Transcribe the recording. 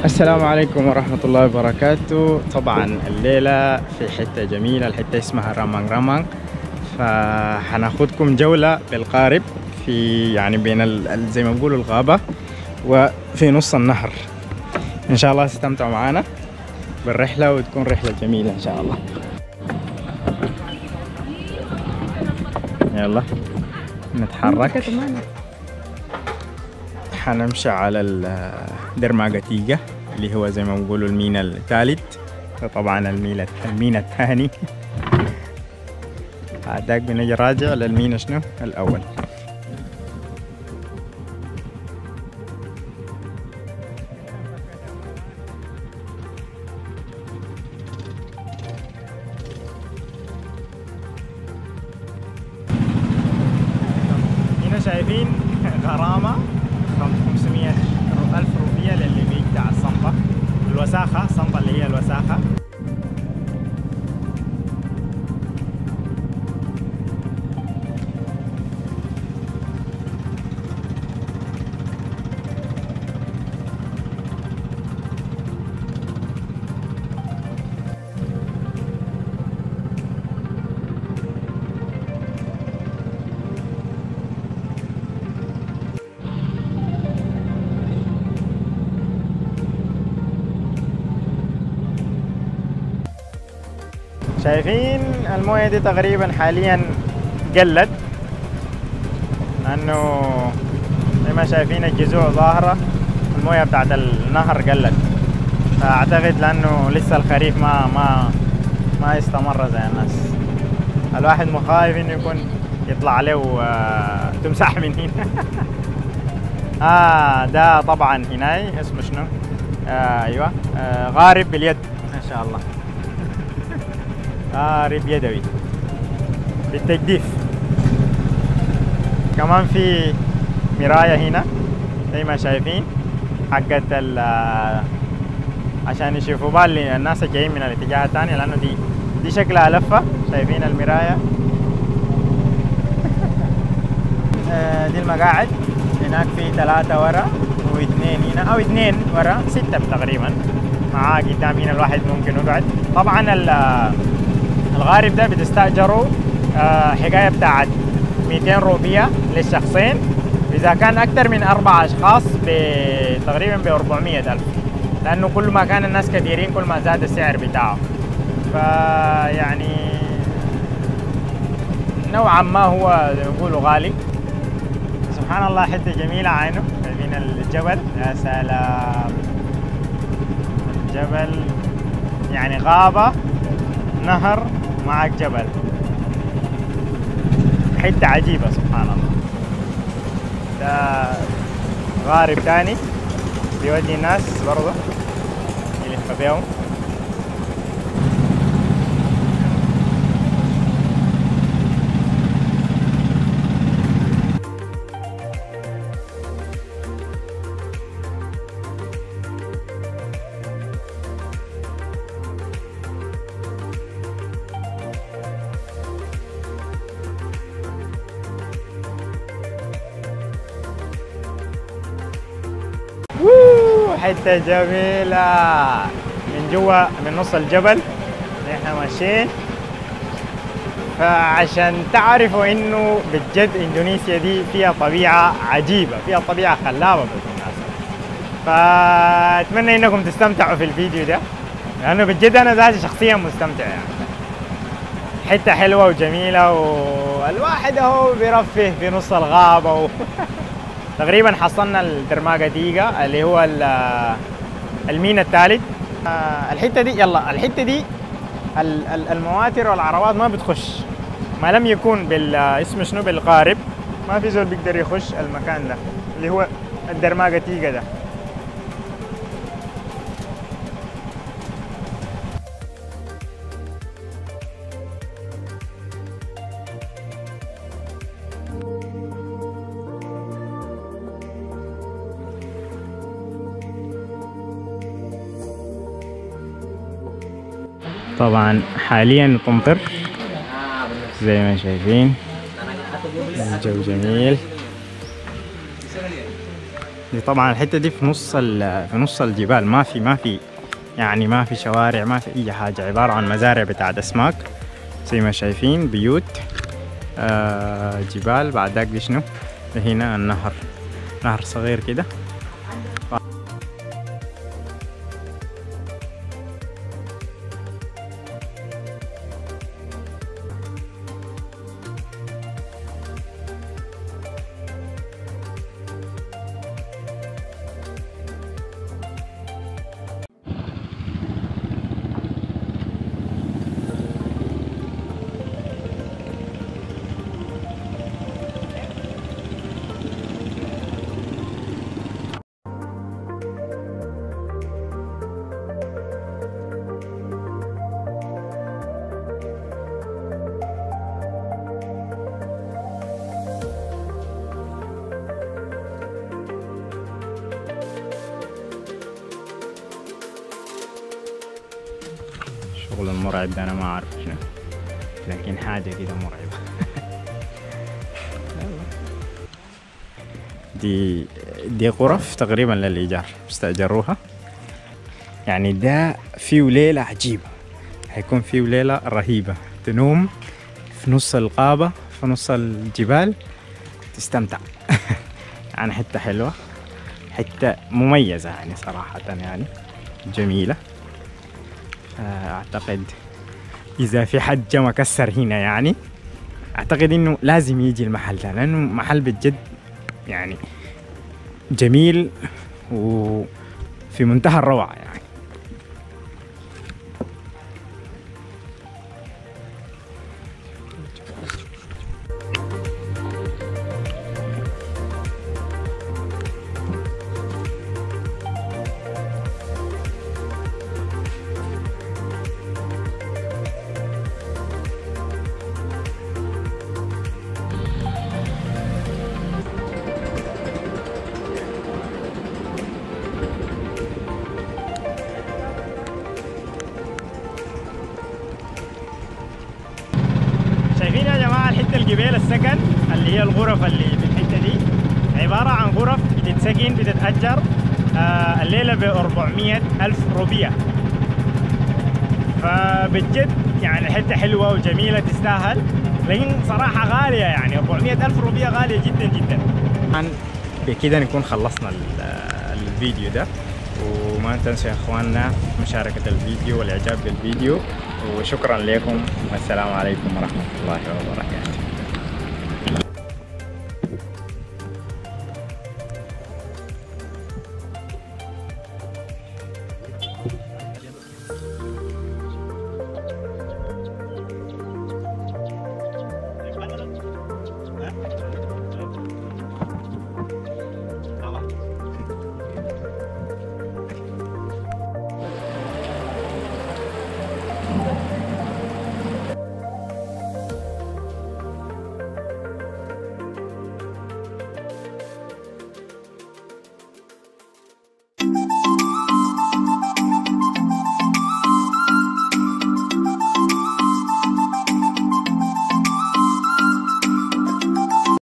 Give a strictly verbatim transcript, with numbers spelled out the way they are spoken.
السلام عليكم ورحمة الله وبركاته. طبعا الليلة في حتة جميلة، الحتة اسمها رامانغ رامانغ، فحناخدكم جولة بالقارب في يعني بين ال زي ما بيقولوا الغابة وفي نص النهر. إن شاء الله تستمتعوا معنا بالرحلة وتكون رحلة جميلة إن شاء الله. يلا نتحرك. حنمشي على الدرماغتيجا اللي هو زي ما بيقولوا المينا الثالث، وطبعا المينا المينا الثاني هداك بنجي راجع للمينا شنو الأول. هنا شايفين غرامة خمسمية ألف روبية للي بيقطع الصنبة الوساخة، الصنبة اللي هي الوساخة. شايفين المويه دي تقريبا حاليا قلت، لانه زي ما شايفين الجذوع ظاهره، المويه بتاعت النهر قلت، فاعتقد لانه لسه الخريف ما ما ما استمر زي الناس. الواحد مخايف انه يكون يطلع له تمساح من هنا. اه ده طبعا هنا اسمه شنو؟ آه ايوه آه غارب باليد ما شاء الله. غارب يدوي بالتجديف. كمان في مراية هنا زي ما شايفين حقت ال عشان يشوفوا بالي الناس جايين من الاتجاه الثاني، لانه دي دي شكلها لفة. شايفين المراية. دي المقاعد. هناك في ثلاثة ورا واثنين هنا او اثنين ورا، ستة تقريبا معاه قدام هنا الواحد ممكن يقعد. طبعا الغارب ده بتستأجروا حكاية بتاعت مئتين روبية للشخصين، إذا كان أكثر من أربع أشخاص تقريبا ب أربعمية ألف، لأنه كل ما كان الناس كثيرين كل ما زاد السعر بتاعه. فيعني نوعا ما هو زي ما بيقولوا غالي. سبحان الله حتة جميلة عينه من الجبل. يا سلام، الجبل يعني غابة نهر معك جبل، حتة عجيبة سبحان الله. ده غارب تاني بيودي الناس برضه يلف بيهم. حتة جميلة من جوا من نص الجبل احنا ماشيين. فعشان تعرفوا انه بجد اندونيسيا دي فيها طبيعة عجيبة، فيها طبيعة خلابة بالمناسبة. فاتمنى انكم تستمتعوا في الفيديو ده، لانه بجد انا ذاتي شخصيا مستمتع. يعني حتة حلوة وجميلة، والواحد اهو بيرفه في نص الغابة و... تقريبا حصلنا الدرماغتيجا اللي هو المينا الثالث. الحته دي يلا الحته دي المواتر والعربات ما بتخش، ما لم يكون بال اسمه شنو بالقارب، ما في زول بيقدر يخش المكان ده اللي هو الدرماغتيجا ده. طبعا حاليا تمطر زي ما شايفين، الجو جميل. دي طبعا الحتة دي في نص في نص الجبال، ما في ما في يعني ما في شوارع، ما في أي حاجة، عبارة عن مزارع بتاعت أسماك زي ما شايفين، بيوت، آه جبال. بعد ذاك دي شنو؟ هنا النهر، نهر صغير كده. الشغل المرعب ده أنا ما أعرف شنو، لكن حاجة كده مرعبة. دي دي غرف تقريبا للإيجار، استأجروها. يعني ده فيه ليلة عجيبة، هيكون فيه ليلة رهيبة، تنوم في نص الغابة في نص الجبال تستمتع. يعني حتة حلوة، حتة مميزة يعني صراحة، يعني جميلة. أعتقد إذا في حد جا مكسر هنا يعني أعتقد إنه لازم يجي المحل ده، لأنه محل بجد يعني جميل وفي منتهى الروعة يعني. شايفين يا جماعة الحتة الجبال السكن اللي هي الغرف اللي في الحتة دي عبارة عن غرف بتتسكن بتتأجر آه الليلة ب أربعمية ألف روبية. فبجد يعني الحتة حلوة وجميلة تستاهل، لكن صراحة غالية، يعني أربعمية ألف روبية غالية جدا جدا. طبعا بكده نكون خلصنا الفيديو ده، وما تنسوا يا اخواننا مشاركة الفيديو والاعجاب بالفيديو، وشكرا لكم والسلام عليكم ورحمة الله وبركاته.